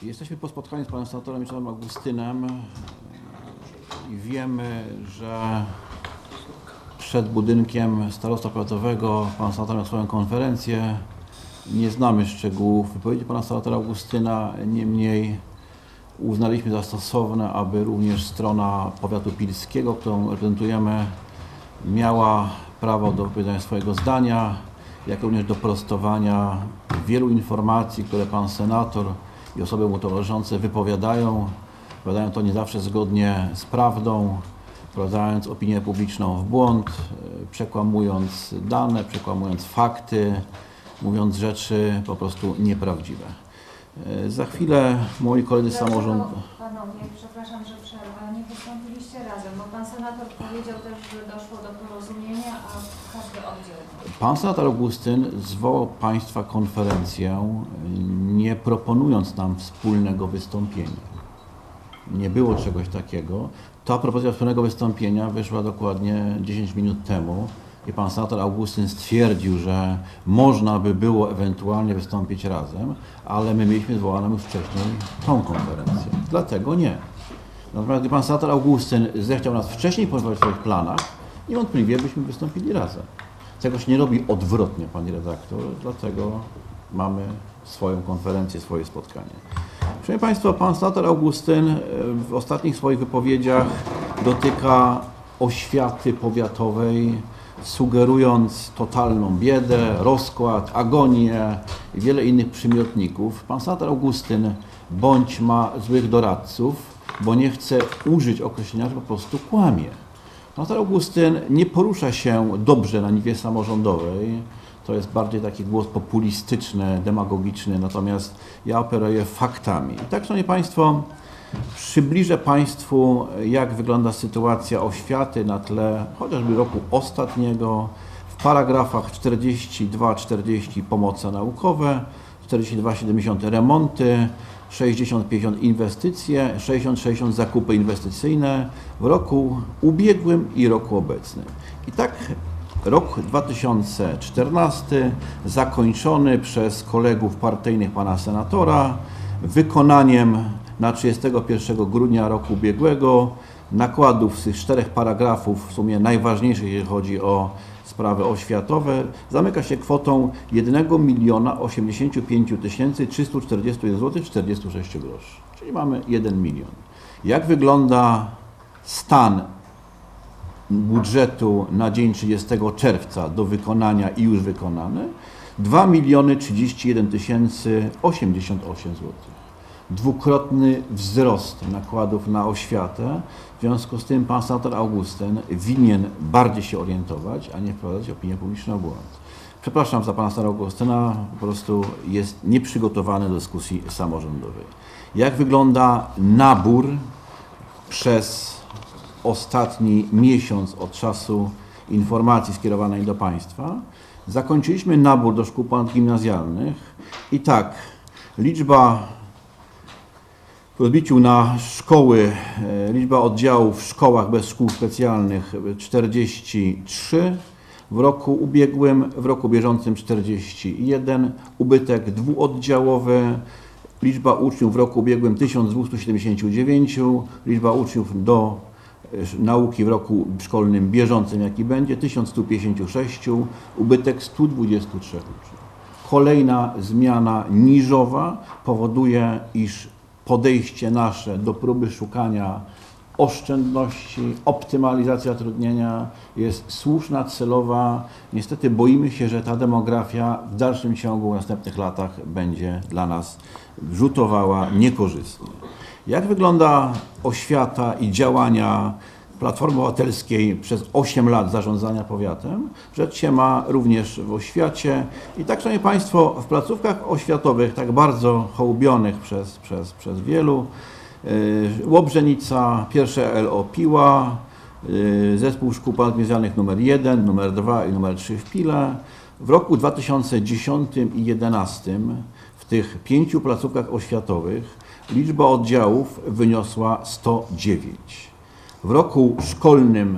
Jesteśmy po spotkaniu z panem senatorem Mieczysławem Augustynem i wiemy, że przed budynkiem starostwa powiatowego pan senator miał swoją konferencję. Nie znamy szczegółów wypowiedzi pana senatora Augustyna, niemniej uznaliśmy za stosowne, aby również strona powiatu pilskiego, którą reprezentujemy, miała prawo do wypowiedzenia swojego zdania, jak również do prostowania wielu informacji, które pan senator i osoby mu towarzyszące wypowiadają to nie zawsze zgodnie z prawdą, wprowadzając opinię publiczną w błąd, przekłamując dane, przekłamując fakty, mówiąc rzeczy po prostu nieprawdziwe. Za chwilę moi koledzy z samorządu... Panowie, przepraszam, że przerwę, nie wystąpiliście razem, bo pan senator powiedział też, że doszło do porozumienia, a każdy oddzielnie. Pan senator Augustyn zwołał Państwa konferencję, nie proponując nam wspólnego wystąpienia. Nie było czegoś takiego. Ta propozycja wspólnego wystąpienia wyszła dokładnie 10 minut temu i pan senator Augustyn stwierdził, że można by było ewentualnie wystąpić razem, ale my mieliśmy zwołaną już wcześniej tą konferencję. Dlatego nie. Natomiast gdy pan senator Augustyn zechciał nas wcześniej poinformować o swoich planach, niewątpliwie byśmy wystąpili razem. Tego się nie robi odwrotnie, pani redaktor, dlatego mamy swoją konferencję, swoje spotkanie. Szanowni Państwo, pan senator Augustyn w ostatnich swoich wypowiedziach dotyka oświaty powiatowej, sugerując totalną biedę, rozkład, agonię i wiele innych przymiotników. Pan senator Augustyn bądź ma złych doradców, bo nie chce użyć określenia, że po prostu kłamie. Pan senator Augustyn nie porusza się dobrze na niwie samorządowej. To jest bardziej taki głos populistyczny, demagogiczny, natomiast ja operuję faktami. I tak, szanowni Państwo, przybliżę Państwu, jak wygląda sytuacja oświaty na tle chociażby roku ostatniego. W paragrafach 42-40 pomoce naukowe, 42-70 remonty, 60-50 inwestycje, 60-60 zakupy inwestycyjne w roku ubiegłym i roku obecnym. I tak rok 2014 zakończony przez kolegów partyjnych pana senatora wykonaniem na 31 grudnia roku ubiegłego nakładów z tych 4 paragrafów, w sumie najważniejszych, jeżeli chodzi o sprawy oświatowe, zamyka się kwotą 1 085 341 zł 46 groszy, czyli mamy 1 milion. Jak wygląda stan budżetu na dzień 30 czerwca do wykonania i już wykonany? 2 031 088 zł. Dwukrotny wzrost nakładów na oświatę. W związku z tym pan senator Augustyn winien bardziej się orientować, a nie wprowadzać opinię publiczną w błąd. Przepraszam za pana senatora Augustyna, po prostu jest nieprzygotowany do dyskusji samorządowej. Jak wygląda nabór przez ostatni miesiąc od czasu informacji skierowanej do Państwa? Zakończyliśmy nabór do szkół ponadgimnazjalnych i tak, liczba w rozbiciu na szkoły, liczba oddziałów w szkołach bez szkół specjalnych 43, w roku ubiegłym, w roku bieżącym 41, ubytek dwuoddziałowy, liczba uczniów w roku ubiegłym 1279, liczba uczniów do nauki w roku szkolnym bieżącym, jaki będzie, 1156, ubytek 123 uczniów. Kolejna zmiana niżowa powoduje, iż podejście nasze do próby szukania oszczędności, optymalizacji zatrudnienia jest słuszna, celowa. Niestety boimy się, że ta demografia w dalszym ciągu w następnych latach będzie dla nas rzutowała niekorzystnie. Jak wygląda oświata i działania Platformy Obywatelskiej przez 8 lat zarządzania powiatem? Rzecz się ma również w oświacie. I tak, szanowni Państwo, w placówkach oświatowych, tak bardzo hołubionych przez wielu, Łobrzenica, pierwsze LO Piła, Zespół Szkół Ponadgimnazjalnych nr 1, nr 2 i nr 3 w Pile. W roku 2010 i 2011 w tych 5 placówkach oświatowych liczba oddziałów wyniosła 109. W roku szkolnym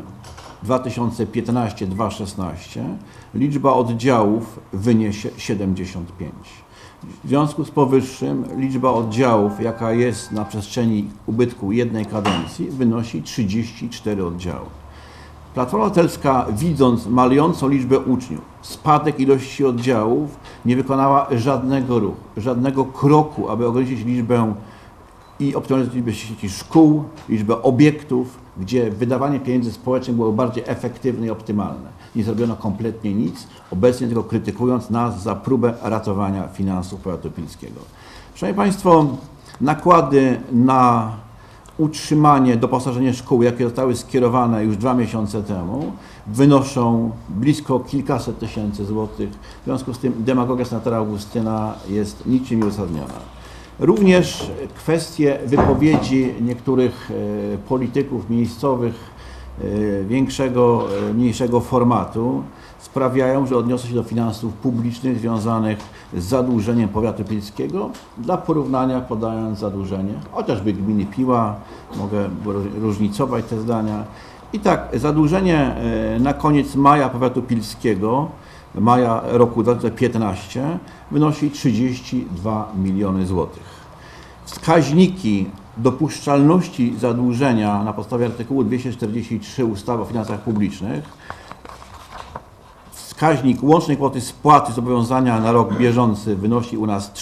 2015-2016 liczba oddziałów wyniesie 75. W związku z powyższym liczba oddziałów, jaka jest na przestrzeni ubytku jednej kadencji, wynosi 34 oddziały. Platforma Obywatelska, widząc malejącą liczbę uczniów, spadek ilości oddziałów, nie wykonała żadnego ruchu, żadnego kroku, aby ograniczyć liczbę i optymalizować liczbę sieci szkół, liczbę obiektów, gdzie wydawanie pieniędzy społecznych było bardziej efektywne i optymalne. Nie zrobiono kompletnie nic, obecnie tylko krytykując nas za próbę ratowania finansów powiatu pilskiego. Szanowni Państwo, nakłady na utrzymanie, doposażenie szkół, jakie zostały skierowane już 2 miesiące temu, wynoszą blisko kilkaset tysięcy złotych. W związku z tym demagogia senatora Augustyna jest niczym nieuzasadniona. Również kwestie wypowiedzi niektórych polityków miejscowych większego, mniejszego formatu sprawiają, że odniosę się do finansów publicznych związanych z zadłużeniem powiatu pilskiego. Dla porównania podając zadłużenie, chociażby gminy Piła, mogę różnicować te zdania. I tak, zadłużenie na koniec maja powiatu pilskiego, maja roku 2015, wynosi 32 miliony złotych. Wskaźniki dopuszczalności zadłużenia na podstawie artykułu 243 ustawy o finansach publicznych, wskaźnik łącznej kwoty spłaty zobowiązania na rok bieżący wynosi u nas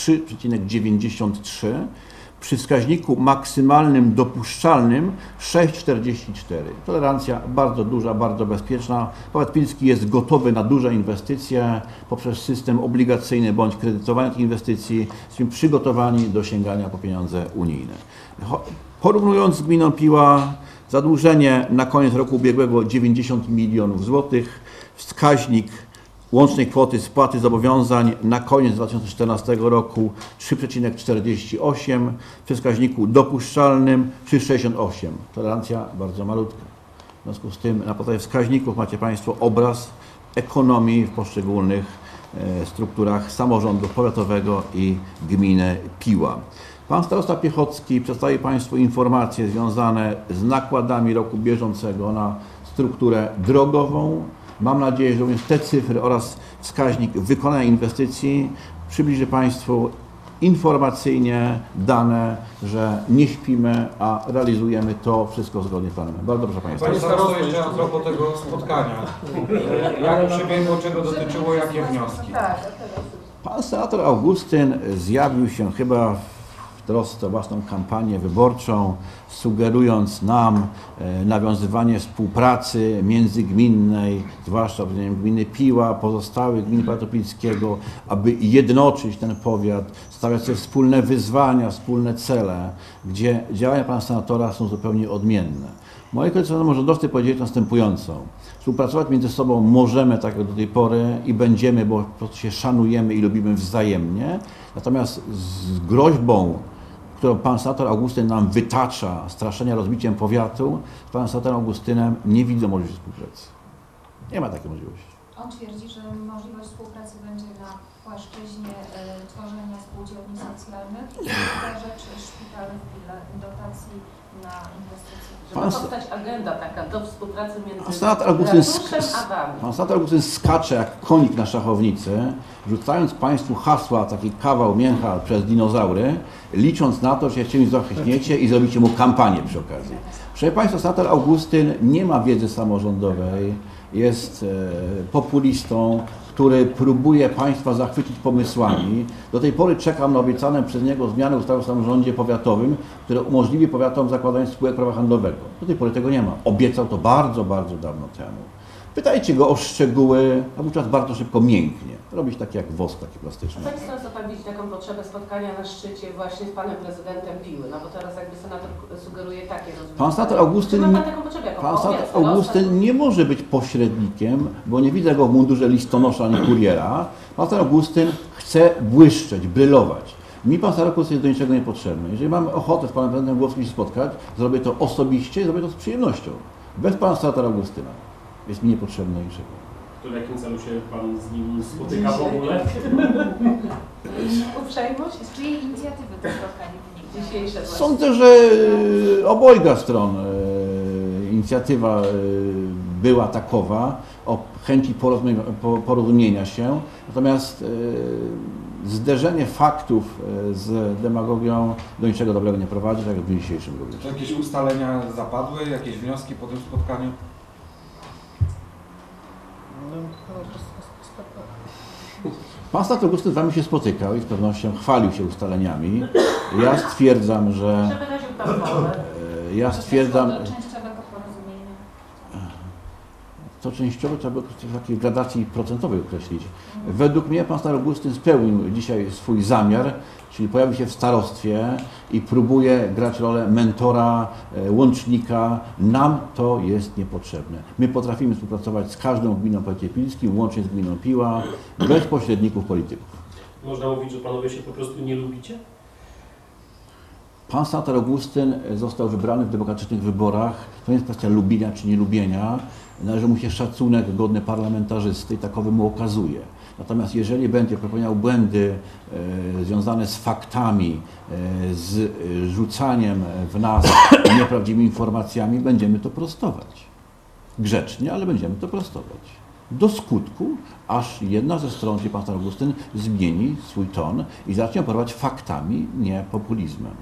3,93, przy wskaźniku maksymalnym dopuszczalnym 6,44. Tolerancja bardzo duża, bardzo bezpieczna. Powiat pilski jest gotowy na duże inwestycje poprzez system obligacyjny bądź kredytowania tych inwestycji. Jesteśmy przygotowani do sięgania po pieniądze unijne. Porównując z gminą Piła, zadłużenie na koniec roku ubiegłego 90 milionów złotych, wskaźnik łącznej kwoty spłaty zobowiązań na koniec 2014 roku 3,48, przy wskaźniku dopuszczalnym 3,68. Tolerancja bardzo malutka. W związku z tym na podstawie wskaźników macie Państwo obraz ekonomii w poszczególnych strukturach samorządu powiatowego i gminy Piła. Pan starosta Piechocki przedstawi Państwu informacje związane z nakładami roku bieżącego na strukturę drogową. Mam nadzieję, że również te cyfry oraz wskaźnik wykonania inwestycji przybliży Państwu informacyjnie dane, że nie śpimy, a realizujemy to wszystko zgodnie z planem. Bardzo proszę Państwa. Panie starosto, jeszcze a propos tego spotkania. Jak przebiegło, czego dotyczyło, jakie wnioski? Pan senator Augustyn zjawił się chyba w trosce o własną kampanię wyborczą, sugerując nam nawiązywanie współpracy międzygminnej, zwłaszcza gminy Piła, pozostałych gmin powiatu pilskiego, aby jednoczyć ten powiat, stawiać sobie wspólne wyzwania, wspólne cele, gdzie działania pana senatora są zupełnie odmienne. Moi koledzy samorządowcy powiedzieli następująco. Współpracować między sobą możemy, tak jak do tej pory, i będziemy, bo po prostu się szanujemy i lubimy wzajemnie. Natomiast z groźbą, którą pan senator Augustyn nam wytacza, straszenia rozbiciem powiatu, z panem senatorem Augustynem nie widzę możliwości współpracy. Nie ma takiej możliwości. On twierdzi, że możliwość współpracy będzie na płaszczyźnie tworzenia spółdzielni socjalnych i druga rzecz szpitale w Pile, dotacji na inwestycje. Że ma powstać agenda taka do współpracy między Pan senator Augustyn a Wami. Pan senator Augustyn skacze jak konik na szachownicy, rzucając Państwu hasła, taki kawał mięcha przez dinozaury, licząc na to, że się czymś zachwytniecie i zrobicie mu kampanię przy okazji. Proszę Państwa, senator Augustyn nie ma wiedzy samorządowej, jest populistą, który próbuje Państwa zachwycić pomysłami. Do tej pory czekam na obiecane przez niego zmiany ustawy o samorządzie powiatowym, które umożliwi powiatom zakładanie spółek prawa handlowego. Do tej pory tego nie ma. Obiecał to bardzo, bardzo dawno temu. Pytajcie go o szczegóły, a wówczas bardzo szybko mięknie. Robić takie jak wosk, taki plastyczny. Pani starosta, pan widzi taką potrzebę spotkania na szczycie właśnie z panem prezydentem Piły, no bo teraz jakby senator sugeruje takie rozwiązania. Pan senator Augustyn, ma pan taką potrzebę jako pan senator Augustyn nie może być pośrednikiem, bo nie widzę go w mundurze listonosza ani kuriera. Pan senator Augustyn chce błyszczeć, brylować. Mi pan senator Augustyn jest do niczego niepotrzebny. Jeżeli mamy ochotę z panem prezydentem Głowskim się spotkać, zrobię to osobiście i zrobię to z przyjemnością. Bez pana senatora Augustyna jest mi niepotrzebne niczego. To w jakim celu się pan z nim spotyka w ogóle? Uprzejmość? Z czyjej inicjatywy to spotkanie wynika? Dzisiejsze właśnie. Sądzę, że obojga stron inicjatywa była takowa, o chęci porozumienia się, natomiast zderzenie faktów z demagogią do niczego dobrego nie prowadzi, tak jak w dniu dzisiejszym również. Czy jakieś ustalenia zapadły, jakieś wnioski po tym spotkaniu? Pan Stanisław Augustyn z Wami się spotykał i z pewnością chwalił się ustaleniami. Ja stwierdzam, że... Wyraził pan wolę. Ja stwierdzam... Do częściowego porozumienia. To częściowo trzeba by w takiej gradacji procentowej określić. Według mnie pan Stanisław Augustyn spełnił dzisiaj swój zamiar, czyli pojawił się w starostwie i próbuje grać rolę mentora, łącznika. Nam to jest niepotrzebne. My potrafimy współpracować z każdą gminą w powiecie pilskim, łącznie z gminą Piła, bez pośredników polityków. Można mówić, że panowie się po prostu nie lubicie? Pan Stanisław Augustyn został wybrany w demokratycznych wyborach. To nie jest kwestia lubienia czy nielubienia. Należy mu się szacunek godny parlamentarzysty i takowy mu okazuje. Natomiast jeżeli będzie popełniał błędy związane z faktami, z rzucaniem w nas nieprawdziwymi informacjami, będziemy to prostować. Grzecznie, ale będziemy to prostować. Do skutku, aż jedna ze stron, czyli pan Stanisław Augustyn, zmieni swój ton i zacznie operować faktami, nie populizmem.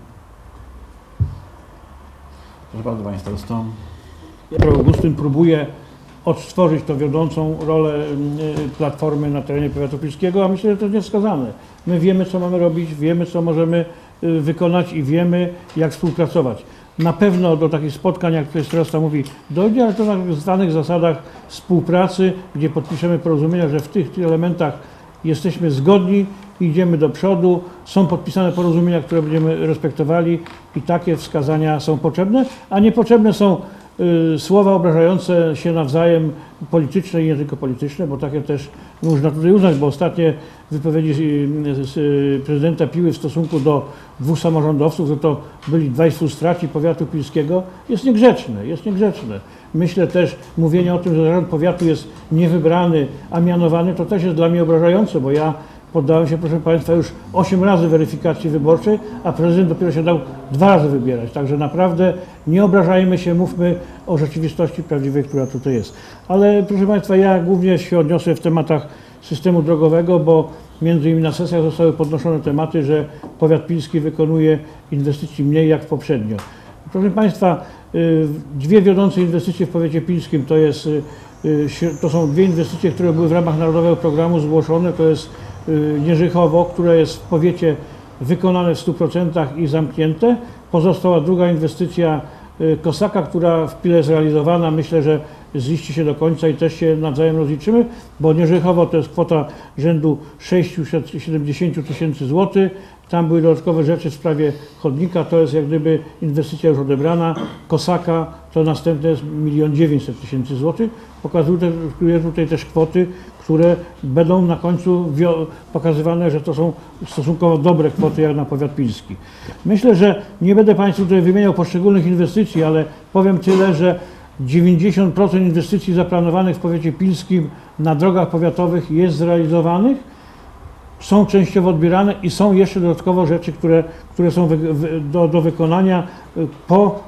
Proszę bardzo, panie starosto. Augustyn próbuje odtworzyć tą wiodącą rolę Platformy na terenie powiatu pilskiego, a myślę, że to jest niewskazane. My wiemy, co mamy robić, wiemy, co możemy wykonać i wiemy, jak współpracować. Na pewno do takich spotkań, jak tutaj starosta mówi, dojdzie, ale to na znanych zasadach współpracy, gdzie podpiszemy porozumienia, że w tych elementach jesteśmy zgodni, idziemy do przodu, są podpisane porozumienia, które będziemy respektowali i takie wskazania są potrzebne, a niepotrzebne są słowa obrażające się nawzajem, polityczne i nie tylko polityczne, bo takie też można tutaj uznać, bo ostatnie wypowiedzi prezydenta Piły w stosunku do dwóch samorządowców, to byli dwaj frustraci powiatu pilskiego, jest niegrzeczne, jest niegrzeczne. Myślę też, mówienie o tym, że zarząd powiatu jest niewybrany, a mianowany, to też jest dla mnie obrażające, bo ja poddałem się, proszę Państwa, już 8 razy weryfikacji wyborczej, a prezydent dopiero się dał 2 razy wybierać. Także naprawdę nie obrażajmy się, mówmy o rzeczywistości prawdziwej, która tutaj jest. Ale proszę Państwa, ja głównie się odniosę w tematach systemu drogowego, bo między innymi na sesjach zostały podnoszone tematy, że powiat pilski wykonuje inwestycji mniej jak poprzednio. Proszę Państwa, dwie wiodące inwestycje w powiecie pilskim to są dwie inwestycje, które były w ramach Narodowego Programu zgłoszone. To jest Nierzychowo, które jest w powiecie wykonane w 100% i zamknięte. Pozostała druga inwestycja Kosaka, która w Pile jest realizowana. Myślę, że ziści się do końca i też się nawzajem rozliczymy, bo Nierzychowo to jest kwota rzędu 670 000 złotych. Tam były dodatkowe rzeczy w sprawie chodnika, to jest jak gdyby inwestycja już odebrana. Kosaka to następne jest 1 900 000 złotych. Pokazuje tutaj też kwoty, które będą na końcu pokazywane, że to są stosunkowo dobre kwoty jak na powiat pilski. Myślę, że nie będę Państwu tutaj wymieniał poszczególnych inwestycji, ale powiem tyle, że 90% inwestycji zaplanowanych w powiecie pilskim na drogach powiatowych jest zrealizowanych, są częściowo odbierane i są jeszcze dodatkowo rzeczy, które są do wykonania po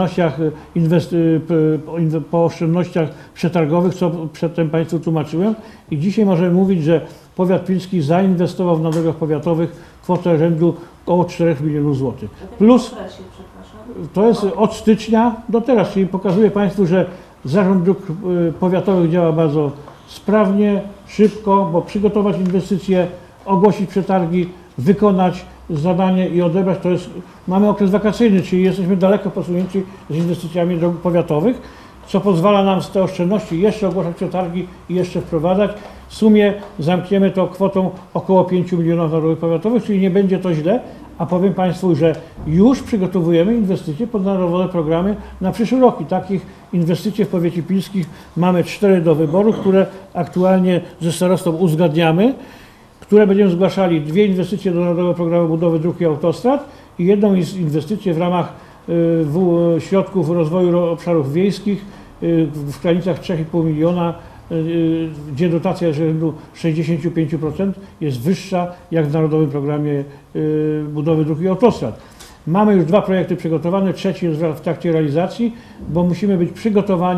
oszczędnościach przetargowych, co przedtem Państwu tłumaczyłem. I dzisiaj możemy mówić, że powiat pilski zainwestował na drogach powiatowych kwotę rzędu około 4 milionów złotych. Plus to jest od stycznia do teraz, czyli pokazuje Państwu, że Zarząd Dróg Powiatowych działa bardzo sprawnie, szybko, bo przygotować inwestycje, ogłosić przetargi, wykonać zadanie i odebrać, mamy okres wakacyjny, czyli jesteśmy daleko posunięci z inwestycjami dróg powiatowych, co pozwala nam z tej oszczędności jeszcze ogłaszać przetargi i jeszcze wprowadzać. W sumie zamkniemy to kwotą około 5 milionów na drogi powiatowych, czyli nie będzie to źle, a powiem Państwu, że już przygotowujemy inwestycje pod narodowe programy na przyszły rok i takich inwestycji w powiecie pilskim mamy 4 do wyboru, które aktualnie ze starostą uzgadniamy, które będziemy zgłaszali 2 inwestycje do Narodowego Programu Budowy Dróg i Autostrad i jedną inwestycję w ramach środków rozwoju obszarów wiejskich w granicach 3,5 miliona, gdzie dotacja rzędu 65% jest wyższa jak w Narodowym Programie Budowy Dróg i Autostrad. Mamy już 2 projekty przygotowane, trzeci jest w trakcie realizacji, bo musimy być przygotowani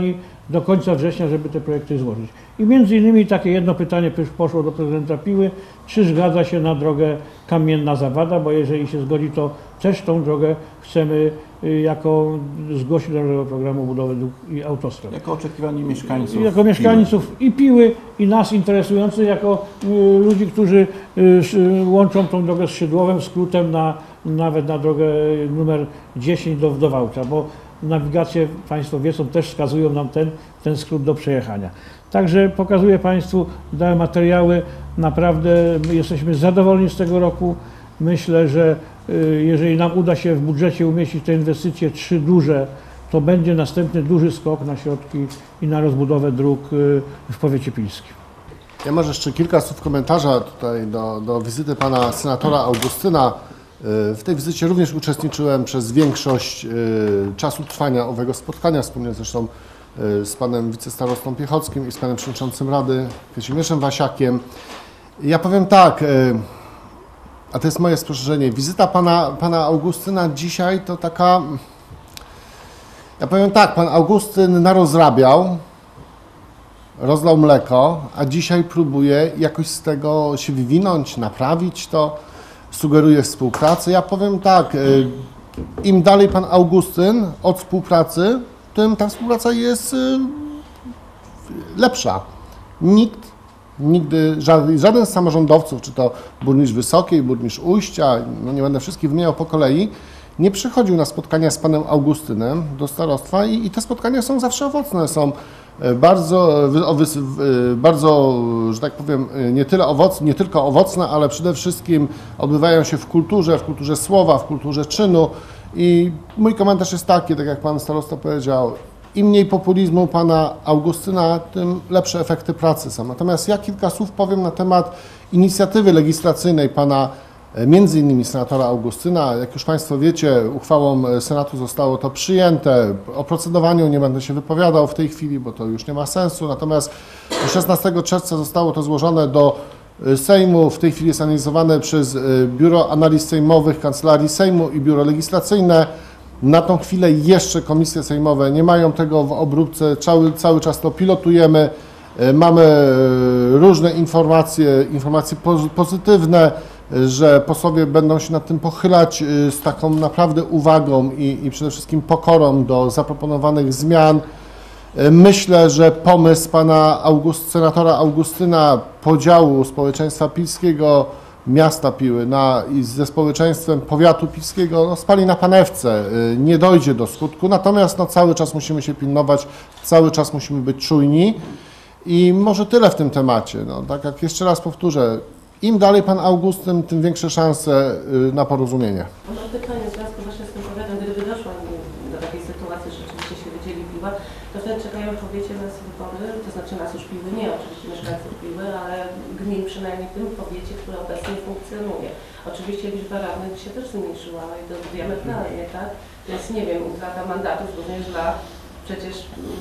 do końca września, żeby te projekty złożyć. I między innymi takie jedno pytanie już poszło do prezydenta Piły, czy zgadza się na drogę Kamienna Zawada, bo jeżeli się zgodzi, to też tą drogę chcemy zgłosić do Narodowego Programu Budowy Dróg i Autostrad. Jako oczekiwanie mieszkańców. Jako mieszkańców i Piły, i nas interesujących, jako ludzi, którzy łączą tą drogę z Szydłowem, skrótem nawet na drogę numer 10 do Wałcza, bo nawigacje, Państwo wiedzą, też wskazują nam ten skrót do przejechania. Także pokazuję Państwu, dałem materiały, naprawdę jesteśmy zadowoleni z tego roku. Myślę, że jeżeli nam uda się w budżecie umieścić te inwestycje 3 duże, to będzie następny duży skok na środki i na rozbudowę dróg w powiecie pilskim. Ja może jeszcze kilka słów komentarza tutaj do wizyty pana senatora Augustyna. W tej wizycie również uczestniczyłem przez większość czasu trwania owego spotkania, wspólnie zresztą z panem wicestarostą Piechockim i z panem przewodniczącym Rady Kazimierzem Wasiakiem. Ja powiem tak, a to jest moje spostrzeżenie, wizyta pana Augustyna dzisiaj to taka, ja powiem tak, pan Augustyn narozrabiał, rozlał mleko, a dzisiaj próbuje jakoś z tego się wywinąć, naprawić to, sugeruje współpracę. Ja powiem tak, im dalej pan Augustyn od współpracy, tym ta współpraca jest lepsza. Nigdy żaden z samorządowców, czy to burmistrz Wysokiej, burmistrz Ujścia, no nie będę wszystkich wymieniał po kolei, nie przychodził na spotkania z panem Augustynem do starostwa i te spotkania są zawsze owocne, są bardzo, że tak powiem, nie tylko owocne, ale przede wszystkim odbywają się w kulturze słowa, w kulturze czynu i mój komentarz jest taki, tak jak pan starosta powiedział, im mniej populizmu pana Augustyna, tym lepsze efekty pracy są. Natomiast ja kilka słów powiem na temat inicjatywy legislacyjnej pana między innymi senatora Augustyna. Jak już Państwo wiecie, uchwałą Senatu zostało to przyjęte. O procedowaniu nie będę się wypowiadał w tej chwili, bo to już nie ma sensu. Natomiast 16 czerwca zostało to złożone do Sejmu. W tej chwili jest analizowane przez Biuro Analiz Sejmowych, Kancelarii Sejmu i Biuro Legislacyjne. Na tą chwilę jeszcze komisje sejmowe nie mają tego w obróbce. Cały czas to pilotujemy. Mamy różne informacje pozytywne, że posłowie będą się nad tym pochylać z taką naprawdę uwagą i przede wszystkim pokorą do zaproponowanych zmian. Myślę, że pomysł pana senatora Augustyna podziału społeczeństwa pilskiego, miasta Piły ze społeczeństwem powiatu pilskiego spali na panewce, nie dojdzie do skutku, natomiast cały czas musimy się pilnować, cały czas musimy być czujni i może tyle w tym temacie. Tak jak jeszcze raz powtórzę, im dalej pan Augustyn, tym większe szanse na porozumienie. Mam pytanie w związku właśnie z tym powiatem, gdyby doszło do takiej sytuacji, że rzeczywiście się wydzieli Piła, to wtedy czekają w powiecie nas wybory, to znaczy nas już Piły, nie oczywiście mieszkańców Piły, ale gmin przynajmniej w tym powiecie, który obecnie funkcjonuje. Oczywiście liczba radnych się też zmniejszyła i to diametralnie, tak? Więc nie wiem, utrata mandatów również dla przecież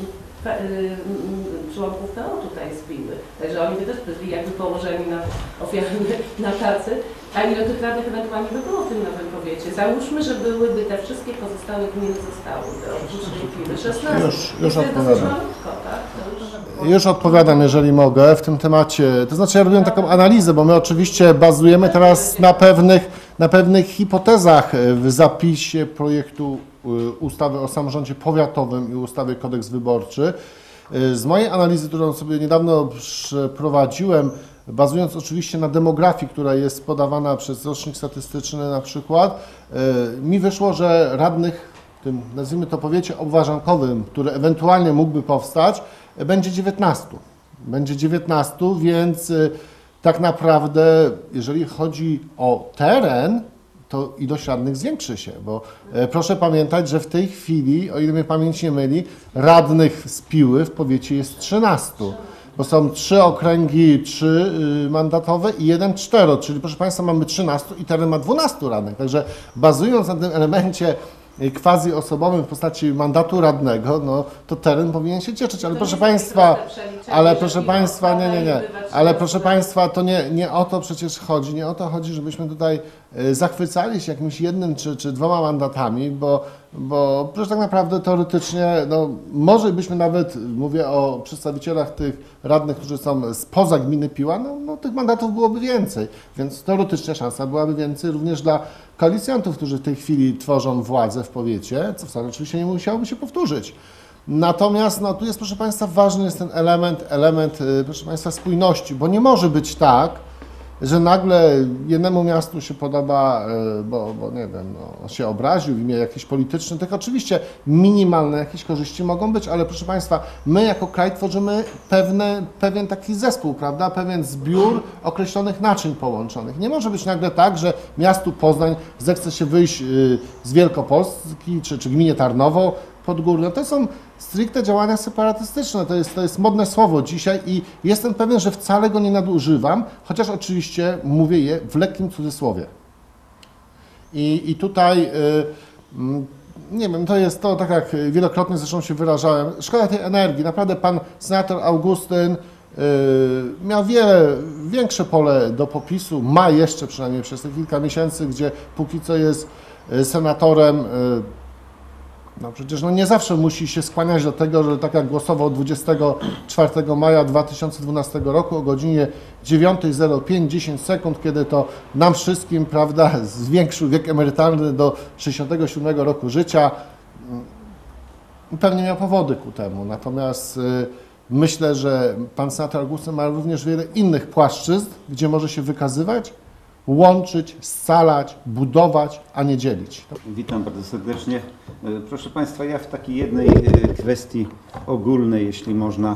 członków PO tutaj z Piły. Także oni by też byli jakby położeni na tacy. A ile tych radnych ewentualnie by było w tym nowym powiecie? Załóżmy, że byłyby te wszystkie pozostałe gminy zostały do Piły. 16. Już odpowiadam. Już odpowiadam, jeżeli mogę, w tym temacie. To znaczy ja robiłem taką analizę, bo my oczywiście bazujemy teraz na pewnych hipotezach w zapisie projektu ustawy o samorządzie powiatowym i ustawy Kodeks Wyborczy. Z mojej analizy, którą sobie niedawno przeprowadziłem, bazując oczywiście na demografii, która jest podawana przez rocznik statystyczny na przykład, mi wyszło, że radnych w tym, nazwijmy to, powiecie obwarzankowym, który ewentualnie mógłby powstać, będzie 19. Będzie 19, więc tak naprawdę, jeżeli chodzi o teren, to ilość radnych zwiększy się, bo proszę pamiętać, że w tej chwili, o ile mnie pamięć nie myli, radnych z Piły w powiecie jest 13, bo są 3 okręgi 3-mandatowe i 1 4, czyli proszę Państwa mamy 13 i teren ma 12 radnych, także bazując na tym elemencie quasi-osobowym w postaci mandatu radnego, to teren powinien się cieszyć, ale proszę Państwa, to nie o to przecież chodzi, nie o to chodzi, żebyśmy tutaj zachwycali się jakimś jednym czy 2 mandatami, bo bo przecież tak naprawdę teoretycznie, no, może byśmy nawet, mówię o przedstawicielach tych radnych, którzy są spoza gminy Piła, no tych mandatów byłoby więcej, więc teoretycznie szansa byłaby więcej również dla koalicjantów, którzy w tej chwili tworzą władzę w powiecie, co wcale oczywiście nie musiałoby się powtórzyć. Natomiast no, tu jest, proszę Państwa, ważny jest ten element, proszę Państwa, spójności, bo nie może być tak, że nagle jednemu miastu się podoba, bo nie wiem, no, się obraził w imię jakiejś polityczne, tych oczywiście minimalne jakieś korzyści mogą być, ale proszę Państwa, my jako kraj tworzymy pewien taki zespół, prawda, pewien zbiór określonych naczyń połączonych. Nie może być nagle tak, że miastu Poznań zechce się wyjść z Wielkopolski czy gminie Tarnowo Podgórne. To są stricte działania separatystyczne, to jest modne słowo dzisiaj i jestem pewien, że wcale go nie nadużywam, chociaż oczywiście mówię je w lekkim cudzysłowie. I tutaj, nie wiem, to jest to, tak jak wielokrotnie zresztą się wyrażałem, szkoda tej energii. Naprawdę pan senator Augustyn miał większe pole do popisu, ma jeszcze przynajmniej przez te kilka miesięcy, gdzie póki co jest senatorem. No przecież no nie zawsze musi się skłaniać do tego, że tak jak głosował 24 maja 2012 roku o godzinie 9:05, 10 sekund, kiedy to nam wszystkim, prawda, zwiększył wiek emerytalny do 67 roku życia. Pewnie miał powody ku temu. Natomiast myślę, że pan senator Augustyn ma również wiele innych płaszczyzn, gdzie może się wykazywać, łączyć, scalać, budować, a nie dzielić. Witam bardzo serdecznie. Proszę Państwa, ja w takiej jednej kwestii ogólnej, jeśli można,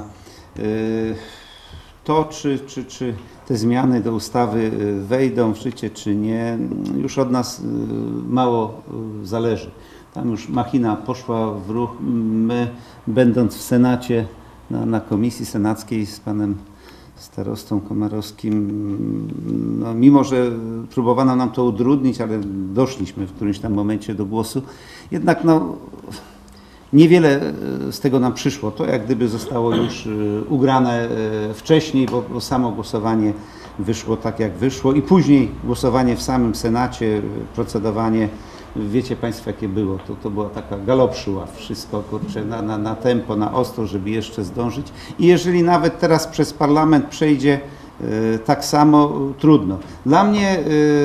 to czy te zmiany do ustawy wejdą w życie, czy nie, już od nas mało zależy. Tam już machina poszła w ruch. My, będąc w Senacie, na komisji senackiej z panem starostą Komarowskim, no, mimo że próbowano nam to utrudnić, ale doszliśmy w którymś tam momencie do głosu, jednak no, niewiele z tego nam przyszło. To jak gdyby zostało już ugrane wcześniej, bo samo głosowanie wyszło tak jak wyszło i później głosowanie w samym Senacie, procedowanie, wiecie Państwo jakie było, to była taka galopszyła, wszystko kurczę, na tempo, na ostro, żeby jeszcze zdążyć i jeżeli nawet teraz przez parlament przejdzie tak samo, trudno. Dla mnie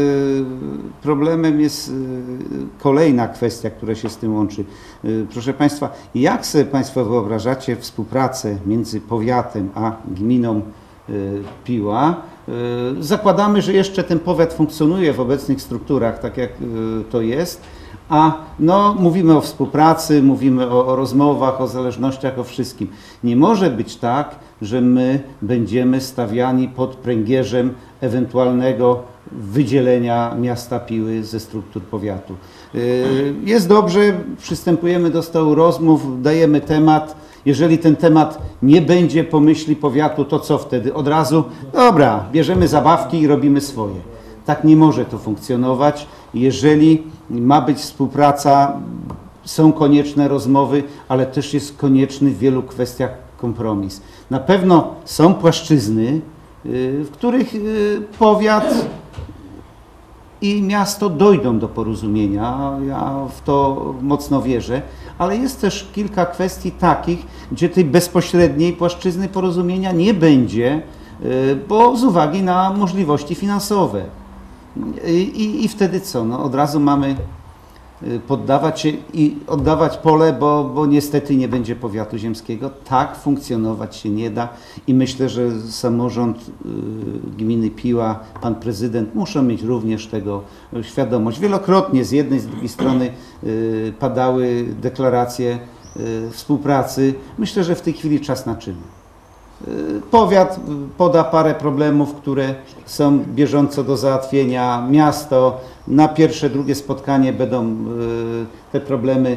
problemem jest kolejna kwestia, która się z tym łączy. Proszę Państwa, jak sobie Państwo wyobrażacie współpracę między powiatem a gminą Piła? Zakładamy, że jeszcze ten powiat funkcjonuje w obecnych strukturach, tak jak to jest, a no, mówimy o współpracy, mówimy o rozmowach, o zależnościach, o wszystkim. Nie może być tak, że my będziemy stawiani pod pręgierzem ewentualnego wydzielenia miasta Piły ze struktur powiatu. Jest dobrze, przystępujemy do stołu rozmów, dajemy temat. Jeżeli ten temat nie będzie po myśli powiatu, to co wtedy? Od razu, dobra, bierzemy zabawki i robimy swoje. Tak nie może to funkcjonować. Jeżeli ma być współpraca, są konieczne rozmowy, ale też jest konieczny w wielu kwestiach kompromis. Na pewno są płaszczyzny, w których powiat i miasto dojdą do porozumienia, ja w to mocno wierzę, ale jest też kilka kwestii takich, gdzie tej bezpośredniej płaszczyzny porozumienia nie będzie, bo z uwagi na możliwości finansowe. I wtedy co? No, od razu mamy poddawać się i oddawać pole, bo niestety nie będzie powiatu ziemskiego. Tak funkcjonować się nie da i myślę, że samorząd gminy Piła, pan prezydent muszą mieć również tego świadomość. Wielokrotnie z jednej, z drugiej strony padały deklaracje współpracy. Myślę, że w tej chwili czas na czyny. Powiat poda parę problemów, które są bieżąco do załatwienia. Miasto na pierwsze, drugie spotkanie będą te problemy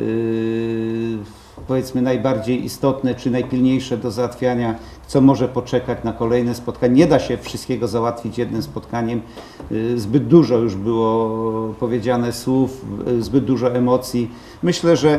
powiedzmy najbardziej istotne czy najpilniejsze do załatwiania, co może poczekać na kolejne spotkanie. Nie da się wszystkiego załatwić jednym spotkaniem. Zbyt dużo już było powiedziane słów, zbyt dużo emocji. Myślę, że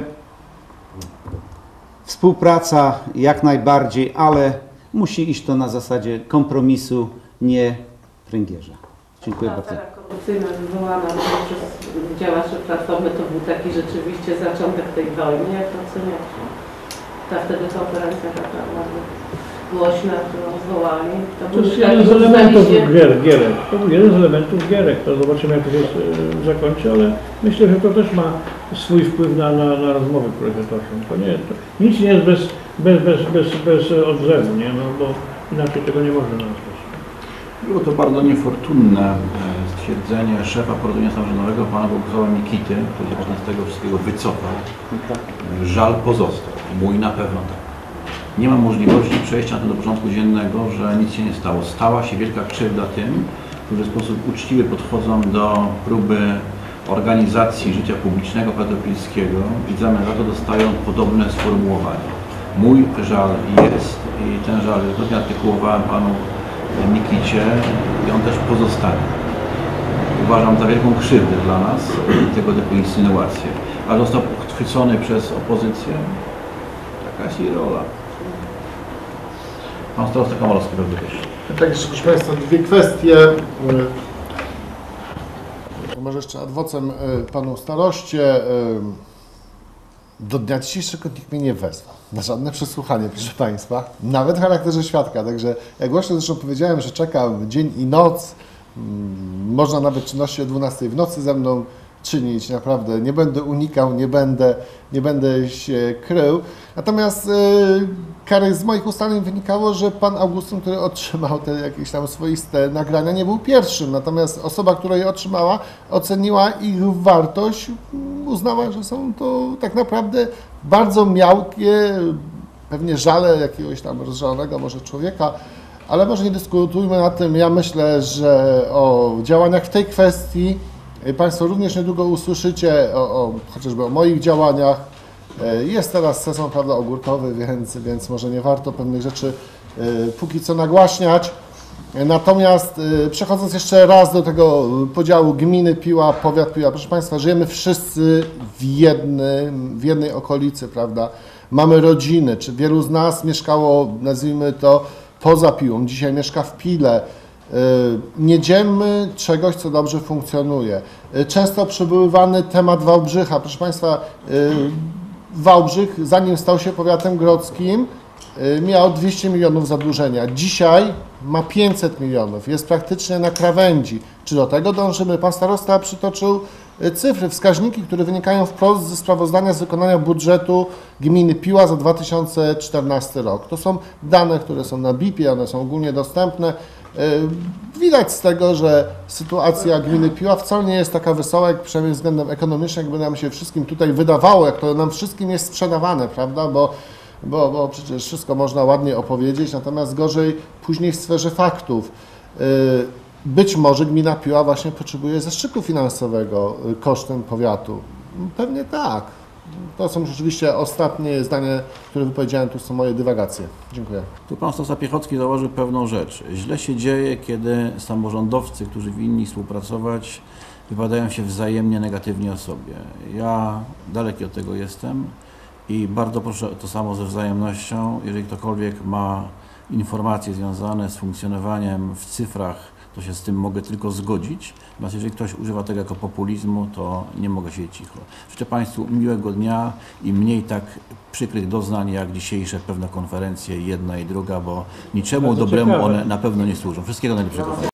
współpraca jak najbardziej, ale musi iść to na zasadzie kompromisu, nie pręgierza. Dziękuję bardzo. Afera korupcyjna wywołana przez działaczy Platformy to był taki rzeczywiście zaczątek tej wojny. Jak to oceniacie? Ta wtedy konferencja taka bardzo głośna, którą zwołali. To jest jeden z elementów gierek. To był jeden z elementów gierek. To zobaczymy, jak to się zakończy, ale myślę, że to też ma swój wpływ na rozmowy, które się toczą. Nic nie jest bez odzewu, nie? No, bo inaczej tego nie można nazwać. Było to bardzo niefortunne stwierdzenie szefa porozumienia samorządowego, pana Bogusława Mikity, który się z tego wszystkiego wycofał. Żal pozostał. Mój na pewno tak. Nie ma możliwości przejścia na to do porządku dziennego, że nic się nie stało. Stała się wielka krzywda tym, którzy w sposób uczciwy podchodzą do próby organizacji życia publicznego Petropilickiego i w zamian za to dostają podobne sformułowania. Mój żal jest i ten żal wielokrotnie artykułowałem panu Mikicie i on też pozostanie. Uważam za wielką krzywdę dla nas tego typu insynuacje. A został uchwycony przez opozycję? Taka jest jej rola. Pan starosta Komorowski pewnie też. Tak, jeszcze proszę Państwa, dwie kwestie. Może jeszcze ad vocem panu staroście. Do dnia dzisiejszego nikt mnie nie wezwał na żadne przesłuchanie, proszę Państwa, nawet w charakterze świadka. Także jak właśnie zresztą powiedziałem, że czekam dzień i noc, można nawet czynności o 12 w nocy ze mną czynić, naprawdę nie będę unikał, nie będę się krył. Natomiast Kary, z moich ustaleń wynikało, że pan Augustyn, który otrzymał te jakieś tam swoiste nagrania, nie był pierwszym. Natomiast osoba, która je otrzymała, oceniła ich wartość, uznała, że są to tak naprawdę bardzo miałkie, pewnie żale jakiegoś tam rozżalonego może człowieka, ale może nie dyskutujmy na tym. Ja myślę, że o działaniach w tej kwestii Państwo również niedługo usłyszycie, chociażby o moich działaniach. Jest teraz sezon, prawda, ogórkowy, więc może nie warto pewnych rzeczy póki co nagłaśniać. Natomiast przechodząc jeszcze raz do tego podziału gminy Piła, powiat Piła, proszę Państwa, żyjemy wszyscy w jednej okolicy, prawda? Mamy rodziny, czy wielu z nas mieszkało, nazwijmy to, poza Piłą, dzisiaj mieszka w Pile. Nie dzielmy czegoś, co dobrze funkcjonuje. Często przywoływany temat Wałbrzycha. Proszę Państwa, Wałbrzych, zanim stał się powiatem grodzkim, miał 200 milionów zadłużenia. Dzisiaj ma 500 milionów. Jest praktycznie na krawędzi. Czy do tego dążymy? Pan starosta przytoczył cyfry, wskaźniki, które wynikają wprost ze sprawozdania z wykonania budżetu gminy Piła za 2014 rok. To są dane, które są na BIP-ie, one są ogólnie dostępne. Widać z tego, że sytuacja gminy Piła wcale nie jest taka wesoła, jak przynajmniej względem ekonomicznym, jakby nam się wszystkim tutaj wydawało, jak to nam wszystkim jest sprzedawane, prawda, bo przecież wszystko można ładnie opowiedzieć, natomiast gorzej później w sferze faktów. Być może gmina Piła właśnie potrzebuje zastrzyku finansowego kosztem powiatu. Pewnie tak. To są rzeczywiście ostatnie zdania, które wypowiedziałem, tu są moje dywagacje. Dziękuję. Tu pan starosta Piechocki zauważył pewną rzecz. Źle się dzieje, kiedy samorządowcy, którzy winni współpracować, wypowiadają się wzajemnie negatywnie o sobie. Ja daleki od tego jestem i bardzo proszę to samo ze wzajemnością. Jeżeli ktokolwiek ma informacje związane z funkcjonowaniem w cyfrach, to się z tym mogę tylko zgodzić. Natomiast jeżeli ktoś używa tego jako populizmu, to nie mogę siedzieć cicho. Życzę Państwu miłego dnia i mniej tak przykrych doznań, jak dzisiejsze pewne konferencje, jedna i druga, bo niczemu dobremu one na pewno nie służą. Wszystkiego najlepszego.